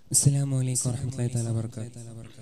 अस्सलामुअलैकुम रहमतुल्लाहि तआला बरकातहू।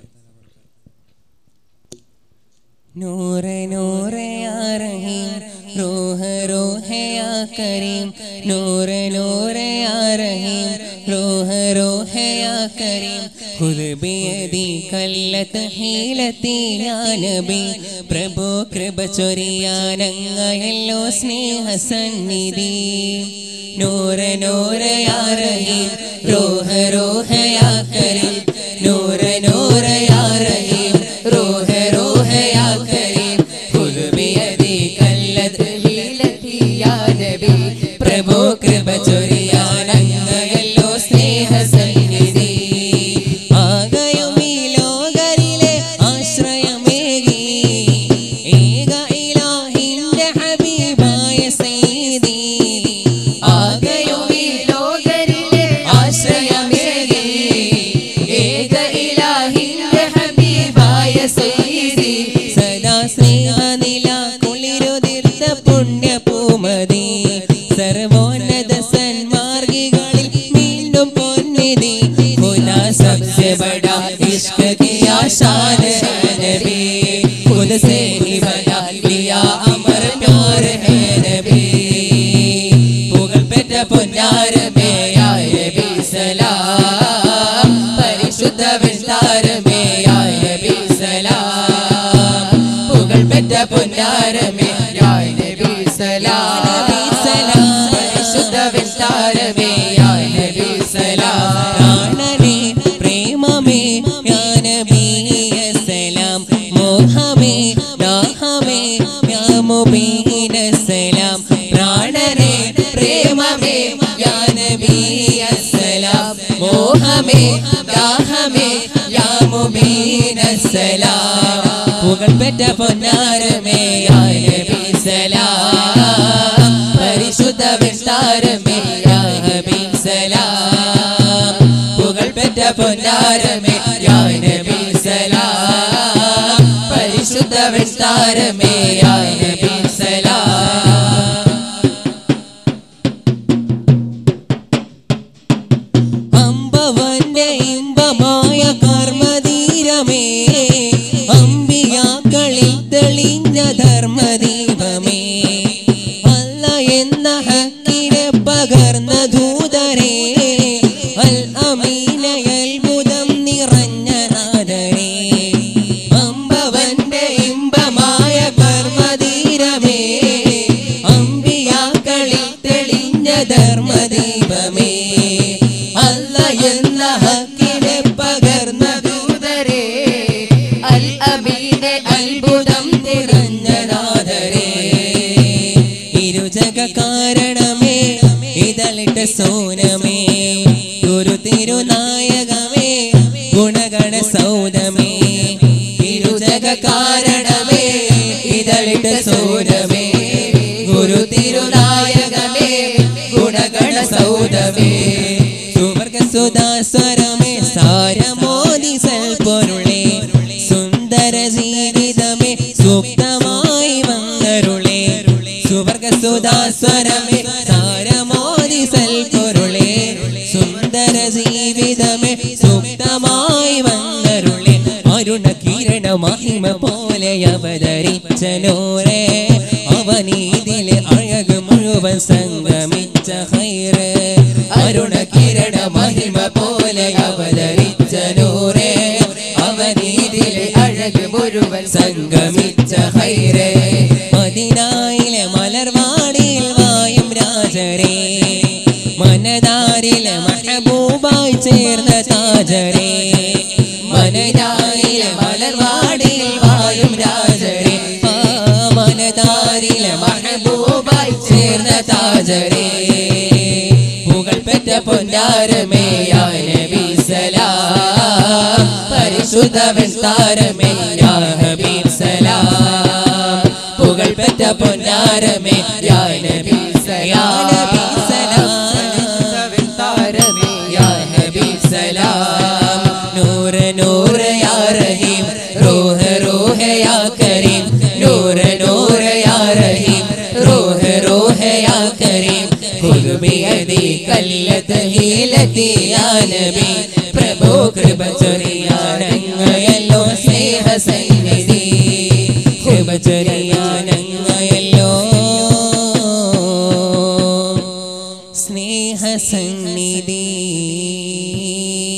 नूरे नूरे या रहीम, रूह रूह या करीम। नूरे नूरे या रहीम, रूह रूह या करीम। खुद बियदी कल्लत हीलती या नबी। प्रभु कृപ ചൊരിയാനങ്ങയല്ലോ സ്നേഹസന്നിധി। നൂറെ നൂറെ യാ റഹീം, റൂഹ റൂഹ യാ കരീം। നൂറെ നൂറെ യാ റഹീം, റൂഹ റൂഹ യാ കരീം। ഖുദ് ബിയദി കല്ലത് ഹീലതി യാ നബി। പ്രഭു കൃപ ചൊരിയാനങ്ങയല്ലോ സ്നേഹസന്നിധി। ആകയും ഈ ലോകരിലെ ആശ്രയമേകി ഏക ഇലാഹിന്റെ ഹബീബായ സയ്യിദി। ആകയും ഈ ലോകരിലെ ആശ്രയമേകി ഏക ഇലാഹിന്റെ ഹബീബായ സയ്യിദി। സദാ സ്നേഹനില കുളിരുതിർത്ത പുണ്യപൂമതി। സർവോന്നത സന്മാർഗികളിൽ വീണ്ടും പൊന്നിധി। खुदा सबसे बड़ा इश्क किया शान है नबी। खुद से ही बता लिया अमर प्यार है नबी। पुगल पेट पुन्यार में आए नबी सलाम। परिशुद्ध विस्तार में आए नबी सलाम। पुगल पेट पुन्यार में आए नबी सलाम। परिशुद्ध विस्तार में आए नबी सलाम। मुबीन सलाम प्राणरे प्रेम में या नबी अस्सलाम। मोह में दाह में या मुबीन सलाम। पुगल पेट पुन्यार में या नबी सलाम। परिशुद्ध विस्तार में या नबी सलाम। पुगल पेट पुन्यार में या नबी सलाम। परिशुद्ध विस्तार में या नबी सलाम। अम्बवന്റെ ഇമ്പമായ കർമ്മധീരമേ, അമ്പിയാക്കളിൽ തെളിഞ്ഞ ധർമ്മദീപമേ, അല്ല എന്ന ഹക്കിനെ പകർന്ന ദൂതരേ, അൽ അമീന അത്ഭുതം നിറഞ്ഞ നാദരേ। അമ്പവന്റെ ഇമ്പമായ കർമ്മധീരമേ, അമ്പിയാക്കളിൽ തെളിഞ്ഞ ധർമ്മദീപമേ, അല്ല എന്ന ഹക്കിനെ പകർന്ന ദൂതരേ, അൽ അമീനെ അത്ഭുതം നിറഞ്ഞ നാദരേ। ഇരുജഗ കാരണമേ ഇതളിട്ട സോനമേ, ഗുരു തിരുനായകമേ ഗുണഗണ സൗദമേ। ഇരുജഗ കാരണമേ ഇതളിട്ട സോനമേ, ഗുരു തിരുനായകമേ ഗുണഗണ സൗദമേ। സുവർഗ സുധാസ്വരമേ സാരമോദി സൽപൊരുളേ, സുന്ദര ജീവിതമേ സൂക്തമായി വന്നരുളേ। സുവർഗ സുധാസ്വരമേ സാരമോദി സൽപൊരുളേ, സുന്ദര ജീവിതമേ സൂക്തമായി വന്നരുളേ। അരുണ കിരണ മഹിമ പോലെ അവതരിച്ച നൂറേ, അവനീതിലെ അഴക് മുഴുവൻ സംഗമിച്ച ഖൈറ്। അരുണ കിരണ മഹിമ പോലെ അവതരിച്ച നൂറേ, അവനീതിലെ അഴക് മുഴുവൻ സംഗമിച്ച ഖൈറ്। മദീനയിലെ മലർവാടിയിൽ വായും രാജരേ, മനതാരിലെ മഹബൂബായി ചേർന്ന താജരേ। മനതാരിലെ മലർവാടിയിൽ വായും രാജരേ, മനതാരിലെ മഹബൂബായി ചേർന്ന താജരേ। പുകൾ പെറ്റ പൊന്നാരമേ യാ നബി സലാം। പരിശുദ്ധ വിസ്താരമേ യാ ഹബീബ് സലാം। പുകൾ പെറ്റ പൊന്നാരമേ യാ നബി സലാം। വിസ്താരമേ യാ ഹബീബ് സലാം। നൂർ നൂർ യാ റഹീം, റൂഹ റൂഹ യാ കരീം। നൂർ നൂർ യാ റഹീം, റൂഹ റൂഹ യാ കരീം। ഖുദ് ബിയദി കല്ലത് ഹീലതി യാ നബി। പ്രഭു കൃപ ചൊരിയാനങ്ങയല്ലോ സ്നേഹസന്നിധി കൃപ ചൊരിയാനങ്ങയല്ലോ സ്നേഹസന്നിധി